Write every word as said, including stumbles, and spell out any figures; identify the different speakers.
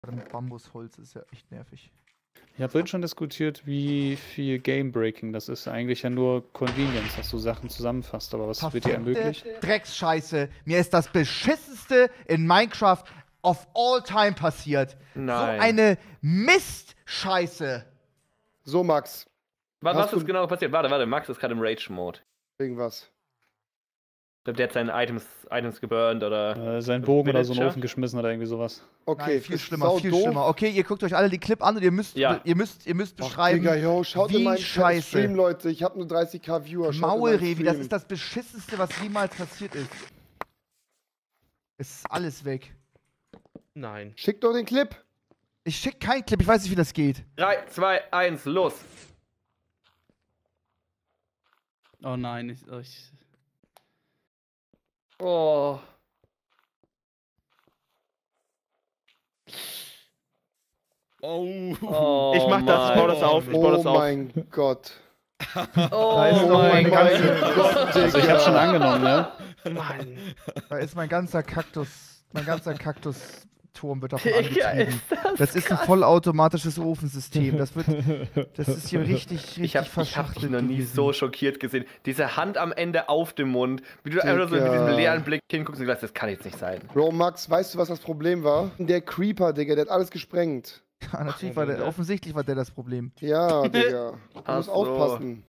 Speaker 1: Mit Bambusholz ist ja echt nervig.
Speaker 2: Ich habe vorhin schon diskutiert, wie viel Game-Breaking das ist. Eigentlich ja nur Convenience, dass du Sachen zusammenfasst. Aber was wird dir ermöglicht?
Speaker 1: Drecksscheiße. Mir ist das beschissenste in Minecraft of all time passiert.
Speaker 3: Nein.
Speaker 1: So eine Mistscheiße.
Speaker 4: So, Max.
Speaker 3: Was,
Speaker 4: Hast
Speaker 3: was
Speaker 4: du-
Speaker 3: ist genau passiert? Warte, warte, Max ist gerade im Rage-Mode.
Speaker 4: Wegen was?
Speaker 3: Ich glaube, der hat seine Items, Items geburnt oder.
Speaker 2: Äh, sein Bogen oder so in den
Speaker 3: Villager?
Speaker 2: Ofen geschmissen oder irgendwie sowas.
Speaker 4: Okay,
Speaker 1: Nein, viel
Speaker 4: ist
Speaker 1: schlimmer,
Speaker 4: sau
Speaker 1: viel
Speaker 4: doof.
Speaker 1: schlimmer. Okay, ihr guckt euch alle die Clip an und ihr müsst,
Speaker 3: Ja.
Speaker 1: ihr müsst, ihr müsst
Speaker 4: Ach,
Speaker 1: beschreiben,
Speaker 4: Digga, yo, schaut
Speaker 1: wie
Speaker 4: in meinen
Speaker 1: scheiße.
Speaker 4: Stream, Leute. Ich habe nur dreißig K Viewer. Schaut in meinen
Speaker 1: Maulrevi, das
Speaker 4: Stream.
Speaker 1: ist das beschissenste, was jemals passiert ist. Es ist alles weg.
Speaker 5: Nein.
Speaker 4: Schick doch den Clip.
Speaker 1: Ich schick keinen Clip, ich weiß nicht, wie das geht.
Speaker 3: drei, zwei, eins, los!
Speaker 6: Oh nein, ich. oh, ich
Speaker 3: Oh.
Speaker 6: oh.
Speaker 3: Oh
Speaker 5: Ich mach das, ich baue das auf, ich baue das
Speaker 4: Oh
Speaker 5: auf.
Speaker 4: mein Gott.
Speaker 3: Oh
Speaker 1: Da ist
Speaker 4: Oh
Speaker 1: doch
Speaker 4: mein
Speaker 1: meine ganze,
Speaker 4: Gott,
Speaker 2: Also ich hab's schon
Speaker 4: Digga.
Speaker 2: angenommen, ne?
Speaker 5: Mann.
Speaker 1: da ist mein ganzer Kaktus, mein ganzer Kaktusturm wird davon
Speaker 3: Digga,
Speaker 1: angetrieben.
Speaker 3: ist das
Speaker 1: Das ist ein
Speaker 3: krass.
Speaker 1: vollautomatisches Ofensystem. Das wird, das ist hier richtig, richtig
Speaker 3: Ich hab, ich hab dich
Speaker 1: verschachtelt
Speaker 3: noch nie
Speaker 1: gewesen.
Speaker 3: so schockiert gesehen. Diese Hand am Ende auf dem Mund. Wie du einfach so mit
Speaker 4: Digga.
Speaker 3: diesem leeren Blick hinguckst und sagst, das kann jetzt nicht sein.
Speaker 4: Bro, Max, weißt du, was das Problem war? Der Creeper, Digga, der hat alles gesprengt.
Speaker 1: Ja, natürlich war der, offensichtlich war der das Problem.
Speaker 4: Ja, Digga. Du
Speaker 3: Ach
Speaker 4: musst
Speaker 3: so.
Speaker 4: aufpassen.